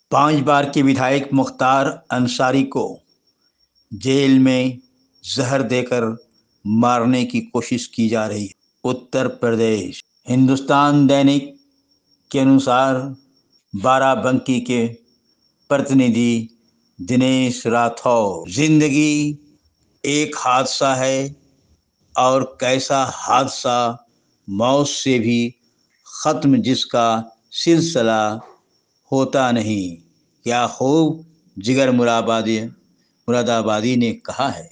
5 बार के विधायक मुख्तार अंसारी को जेल में जहर देकर मारने की कोशिश की जा रही है। उत्तर प्रदेश। हिंदुस्तान दैनिक के अनुसार बाराबंकी के प्रतिनिधि दिनेश राठौर, जिंदगी एक हादसा है और कैसा हादसा, मौत से भी खत्म जिसका सिलसिला होता नहीं। क्या खूब जिगर मुरादाबादी ने कहा है।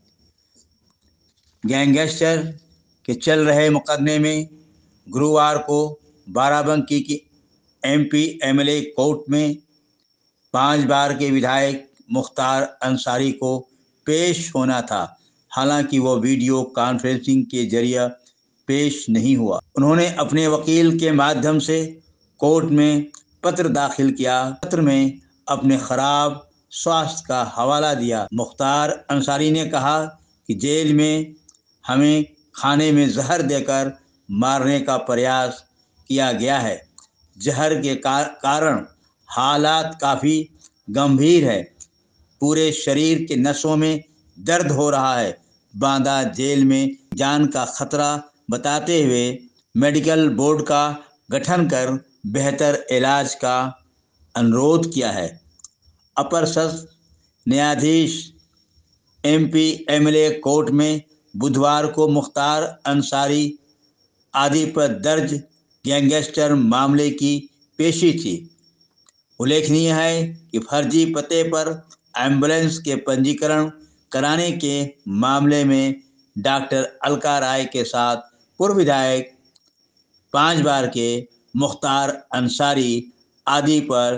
गैंगस्टर के चल रहे मुकदमे में गुरुवार को बाराबंकी की एमपी एमएलए कोर्ट में 5 बार के विधायक मुख्तार अंसारी को पेश होना था। हालांकि वो वीडियो कॉन्फ्रेंसिंग के जरिए पेश नहीं हुआ। उन्होंने अपने वकील के माध्यम से कोर्ट में पत्र दाखिल किया। पत्र में अपने खराब स्वास्थ्य का हवाला दिया। मुख्तार अंसारी ने कहा कि जेल में हमें खाने में जहर देकर मारने का प्रयास किया गया है। जहर के कारण हालात काफ़ी गंभीर है। पूरे शरीर के नसों में दर्द हो रहा है। बांदा जेल में जान का खतरा बताते हुए मेडिकल बोर्ड का गठन कर बेहतर इलाज का अनुरोध किया है। अपर सत्र न्यायाधीश एमपी एमएलए कोर्ट में बुधवार को मुख्तार अंसारी आदि पर दर्ज गैंगस्टर मामले की पेशी थी। उल्लेखनीय है कि फर्जी पते पर एम्बुलेंस के पंजीकरण कराने के मामले में डॉक्टर अलका राय के साथ पूर्व विधायक 5 बार के मुख्तार अंसारी आदि पर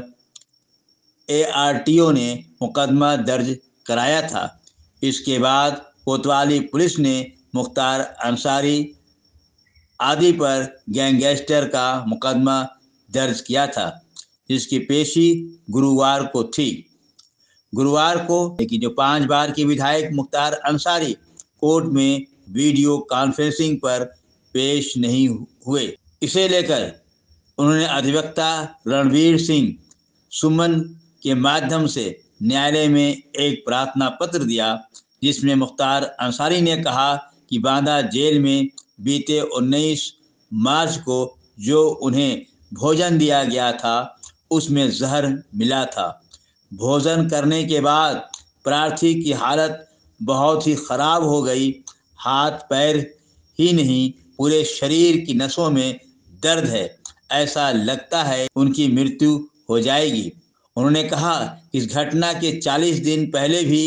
एआरटीओ ने मुकदमा दर्ज कराया था। इसके बाद कोतवाली पुलिस ने मुख्तार अंसारी आदि पर गैंगस्टर का मुकदमा दर्ज किया था, जिसकी पेशी गुरुवार को थी। गुरुवार को लेकिन जो 5 बार के विधायक मुख्तार अंसारी कोर्ट में वीडियो कॉन्फ्रेंसिंग पर पेश नहीं हुए। इसे लेकर उन्होंने अधिवक्ता रणवीर सिंह सुमन के माध्यम से न्यायालय में एक प्रार्थना पत्र दिया, जिसमें मुख्तार अंसारी ने कहा कि बांदा जेल में बीते 19 मार्च को जो उन्हें भोजन दिया गया था उसमें जहर मिला था। भोजन करने के बाद प्रार्थी की हालत बहुत ही खराब हो गई। हाथ पैर ही नहीं, पूरे शरीर की नसों में दर्द है। ऐसा लगता है उनकी मृत्यु हो जाएगी। उन्होंने कहा इस घटना के 40 दिन पहले भी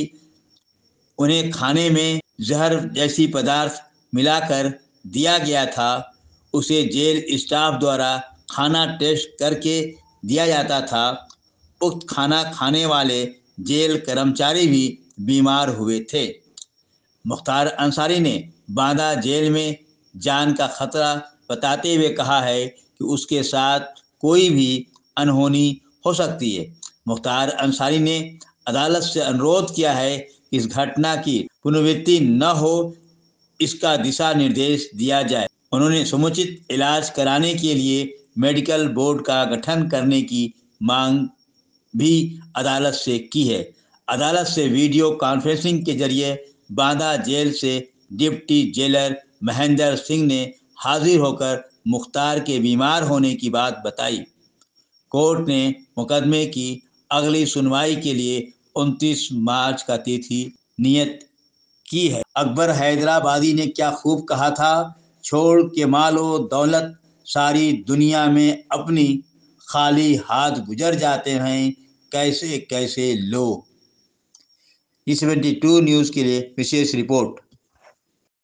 उन्हें खाने में जहर जैसी पदार्थ मिलाकर दिया गया था। उसे जेल स्टाफ द्वारा खाना टेस्ट करके दिया जाता था। उक्त खाना खाने वाले जेल कर्मचारी भी बीमार हुए थे। मुख्तार अंसारी ने बांदा जेल में जान का खतरा बताते हुए कहा है कि उसके साथ कोई भी अनहोनी हो सकती है। मुख्तार अंसारी ने अदालत से अनुरोध किया है कि इस घटना की पुनरावृत्ति न हो, इसका दिशा निर्देश दिया जाए। उन्होंने समुचित इलाज कराने के लिए मेडिकल बोर्ड का गठन करने की मांग भी अदालत से की है। अदालत से वीडियो कॉन्फ्रेंसिंग के जरिए बांदा जेल से डिप्टी जेलर महेंद्र सिंह ने हाजिर होकर मुख्तार के बीमार होने की बात बताई। कोर्ट ने मुकदमे की अगली सुनवाई के लिए 29 मार्च का तिथि नियत की है। अकबर हैदराबादी ने क्या खूब कहा था, छोड़ के मालो दौलत सारी दुनिया में अपनी, खाली हाथ गुजर जाते हैं कैसे कैसे लोग। T72 न्यूज़ के लिए विशेष रिपोर्ट।